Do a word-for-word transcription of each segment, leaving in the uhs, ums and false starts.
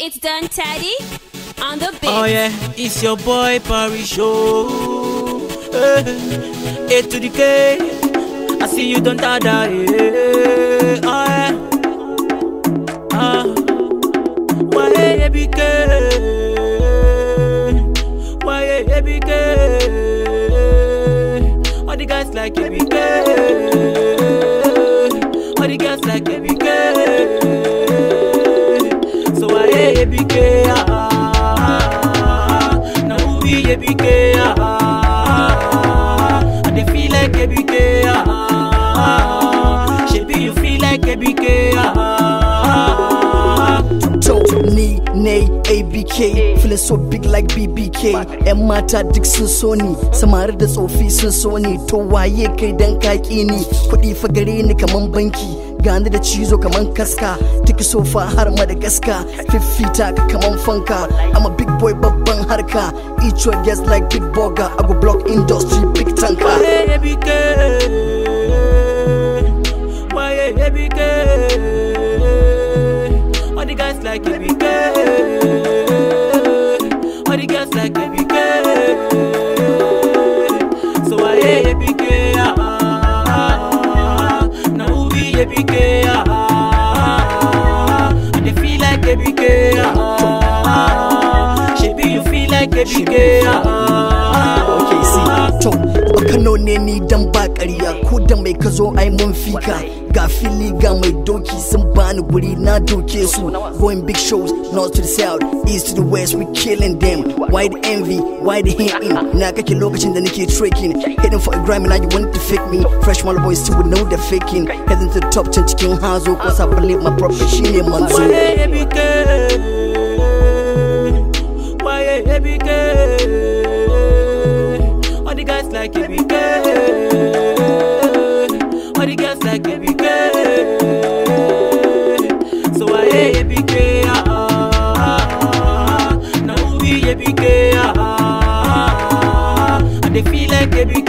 It's done, Teddy, on the beat. Oh yeah, it's your boy Paris Show. Hey, A to the K. I see you don't tada. Hey, oh yeah. Ah, why A B K? Why A B K? All the guys like A B K. All the girls like A B K. So why A B K? Ah, now who be A B K? Ah, and they feel like A B K. Ah, Shebi you feel like A B K. Ah, Tony, nay, A B K, feeling so big like B B K. And mata duk sun so ni, samari da tsofi sun so ni. To waye kai dan ka ki ni, kuɗi fa gare ni kaman banki. Gani da cizo kaman kaska, tiki sofa har Madagascar. Fifita ka kaman fanka, I'm a big boy babban harka. Each one gets like big burger, I go block industry big tanker. why A B K? Why A B K? All the guys like A B K. All the girls like A B K. So why A B K? Ah, now who be A B K? Ah, and they feel like A B K. Ah, Shebi you feel like A B K. Ah, Okay, see, to Kano ne ni dan ba ƙarya, ko da mai ka zo ai mun fika. Ga fili ga mai doki sun bani guri na doke su. Going big shows, north to the south, east to the west, we killing them. Why the envy, why the hating? Na kake lokacin da nake trekking, heading for a Grammy, now you want to fake me. Fresh Mala boys still would know they're faking. Heading to the top ten cikin hazo, cause I believe my prophet shine manzo. why A B K? Why A B K? All the guys like A B K. All the girls like A B K. So why A B K? Ah, now who be A B K? Ah, and they feel like A B K.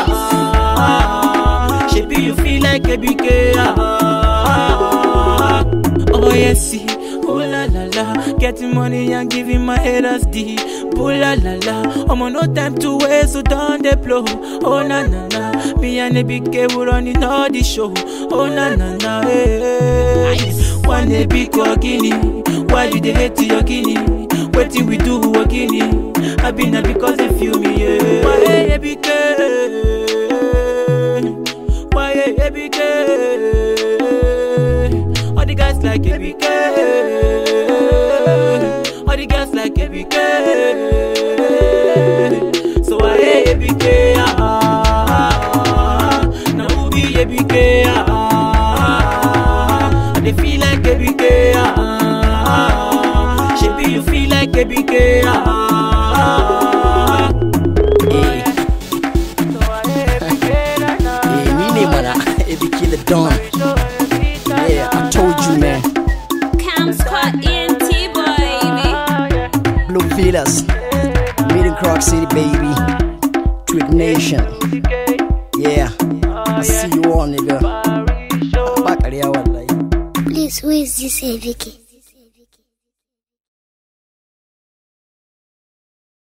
Ah, Shebi you feel like A B K. Ah, oh yes, see. Oh la la la, getting money and giving my haters the. Oh la la la, I'm on no time to waste, so down the blow. Oh na na na, me and A B K we running all the show. Oh na na na, hey. One A B K Guinea, why you dey hate your Guinea? Waiting we do a Guinea, I been not because they feel me. Yeah. Why A B K? Why A B K? All the guys like A B K. All the girls like A B K. So why A B K? Ah, now who be A B K? Ah, and they feel like A B K. Ah, Shebi you feel like A B K. Ah, Hey, hey, ni ne mana, A B K the Don. Yeah, I told you, man. Cam Squad E N T, baby. Blue Villas, meeting Croc City, baby. Twig Nation. Yeah, I see you all, nigga. Back at the hour, like. Please, who is this A B K?